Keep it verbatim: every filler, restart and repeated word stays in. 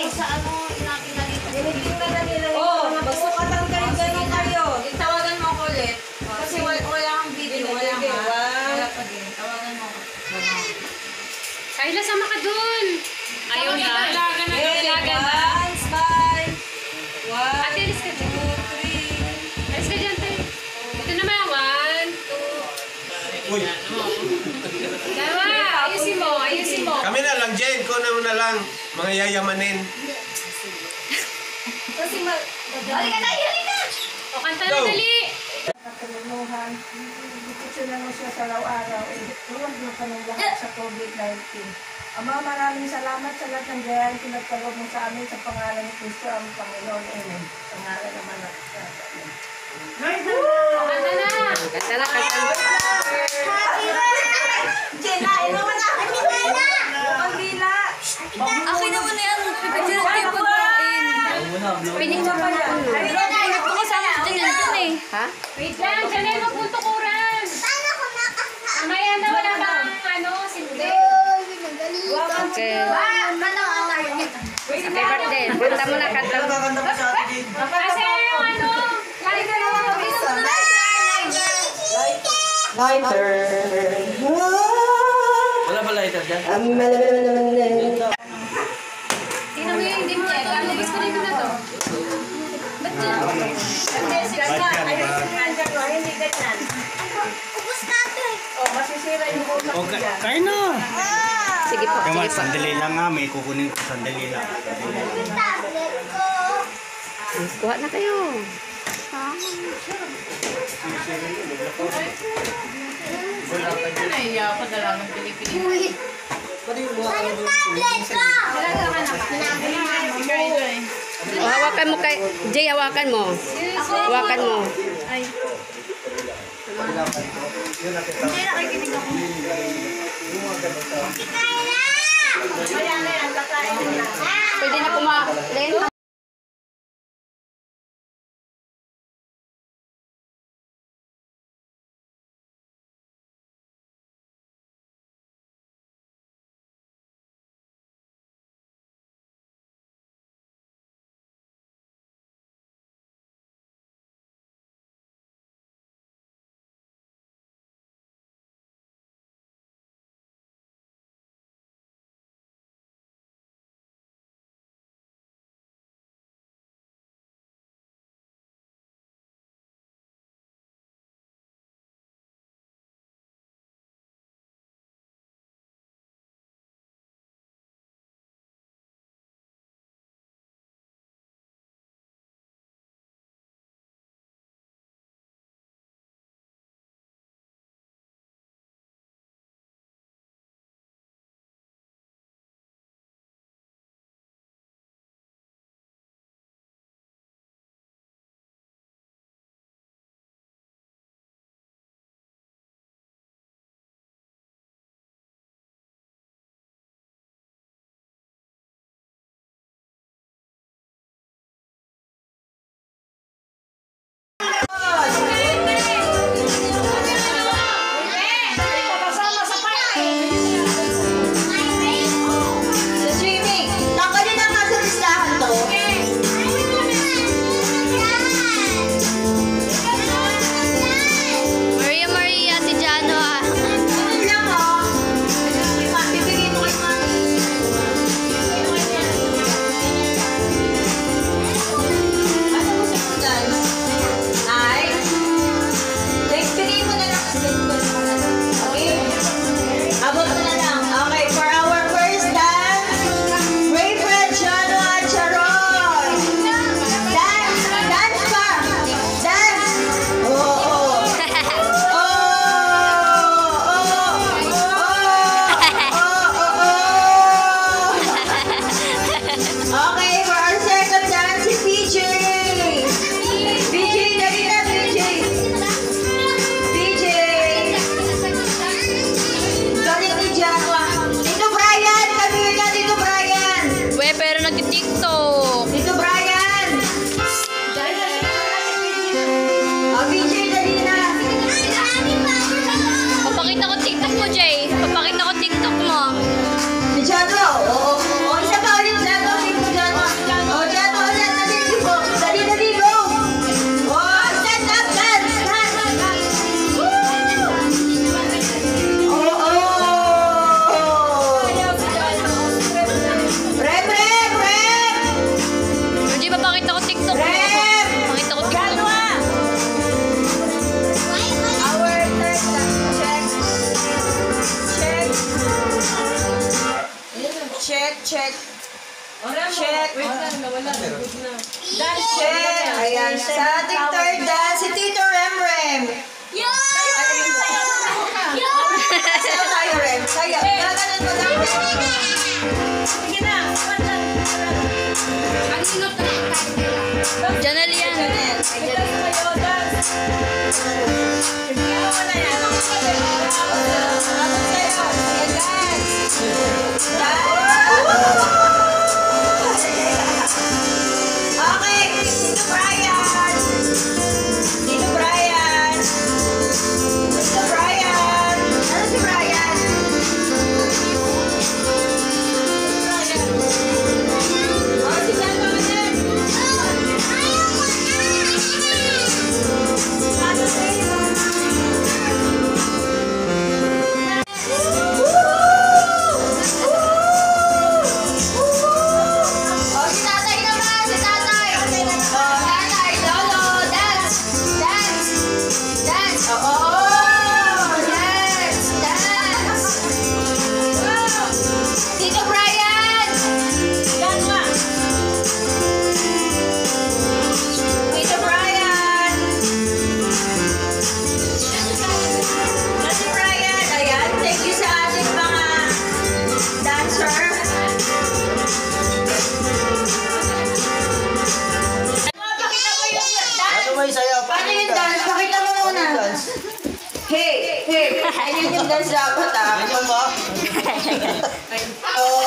sa ano, inakita-kita. Tinitingnan na nila yung Oo, mga magsukatan kayo, ganun kayo. Tawagan mo ako ulit. Kasi wala, wala kang video, wala Hindi, ka. one. Wala pa din. Tawagan mo ako. Kayla, sama ka dun. Ayaw na. Ilaga na. Okay, Ilaga na. one, smile. One, Ate, alis ka dyan. two, three. Alis ka dyan, te. Ito naman. One, two. Uy, Dalawa. Ayusin mo. Ayusin mo. kami na lang, Jen. Kunin mo na lang. Mga yayamanin. Kasi ma... Halika na, halika! O, kanta na Go. dali. Katulungan, dipitsyonan mo siya sa araw-araw, eh, huwag mo ka ng lahat sa COVID nineteen. Ama, maraming salamat sa lahat ng gayahin pinagkaloob mo sa amin sa pangalan ni Kristo ang Panginoon. Amen. Sa pangalan naman ng Amen. O, kanta na. Kanta na, kanta na. Jenna, ino mo na! Mukhang dila! Akin na muna yan. Pipicture kayo pagkain. Pinicture pa yan. Pinag mo kasama sa tingnan dyan eh. Ha? Wait lang. Janelle, magpunto kuran. Mamaya na wala bang ano, simple. Okay. Happy birthday. Kanta mo na, kanta mo. Kasi yung ano, kahit ano, Lighter! Wala ba lighter dyan? tingnan mo yung dim check. Ano, gusto rin mo na to. Ba't dyan? Hindi, sila na. Ayun, nandiyan mo. Hindi ganyan. Oh, masisira yung utak Okay, niya. kain na! Sige po, Kaya sige po. sandali lang nga, may kukunin ko sandali lang. Sandali lang. Kuha na kayo. Naiya ako na lang ng Pilipinas. O, hawakan mo kay... Jay, hawakan mo. Hawakan mo. Hindi nakikinig ako. Ayan na yan, kakain na. Pwede na kumain. Check. Wait lang, nawala. Good na. Dance check. Ayan, sa ating third dance, si Tito Rem Rem. Sayo tayo, Rem. Sayo. Gaganon mo lang. Sige na. Ang sinot na Janelle yan. Janelle. Ay, Janelle. Sayo, dance. Sige mo na yan. Ako sayo. Ayan, dance. Dance. Okay, Tito Brian. Tito Brian. Tito Brian. Ano si Brian? Oh, si John Bonner. Ano sa'yo? Oh, si tatay naman, si tatay. Oh, tatay, lolo, dance, dance, dance. Oh, oh, dance, dance. Wow. Tito Brian. Dance ma. Tito Brian. Tito Brian. Ayan, thank you sa ating mga dancer. Pakita mo yung dance. Ano may sayaw? Paano yung dance? Pakita mo muna. Hey, hey. Ayun yung dance dapat ah. Ganyan ba? Oh,